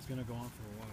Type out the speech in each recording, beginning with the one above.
It's gonna go on for a while.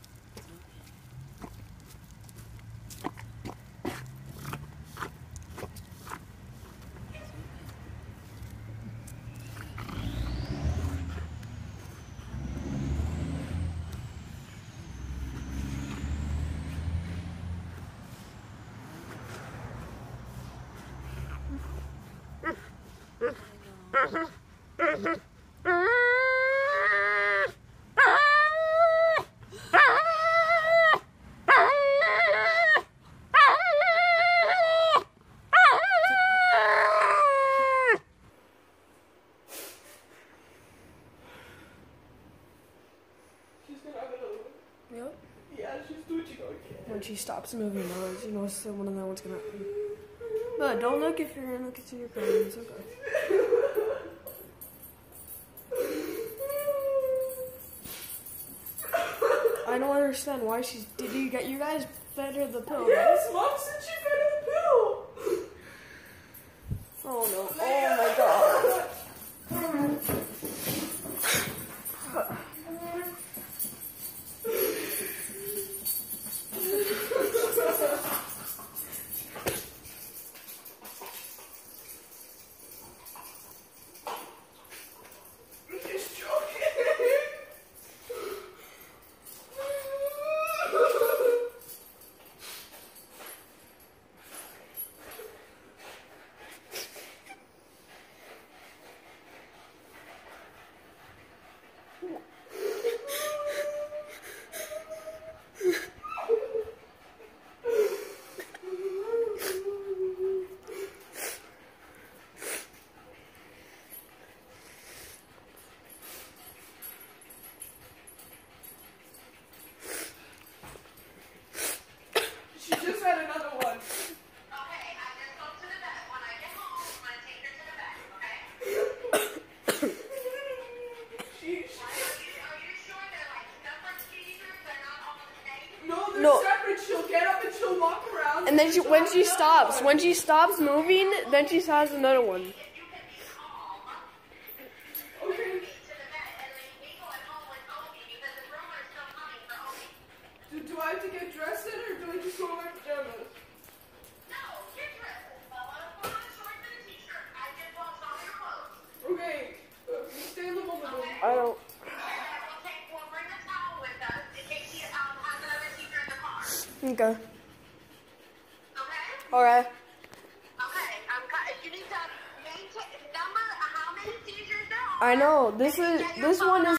Yep. Yeah, she's twitching again. When she stops moving, you know, so one of that one's gonna happen. No, don't look if you're gonna look into your phone. It's okay. I don't understand why she's. Did you guys fed her the pill? Yes, Mom said she fed her the pill. Oh no! Oh my God! No. Separate. She'll get up and she'll walk around. And then when she stops moving, then she has another one. Okay. Do I have to get dressed in, or do I just go in my pajamas? No, get dressed. Put on a short and a t-shirt. I just washed all your clothes. Okay. You stay in the moment. Okay. I don't. We'll bring a towel with us in case she has another seizure in the car. Okay. Okay? Alright. Okay. You need to maintain number how many seizures there are. I know. This one is.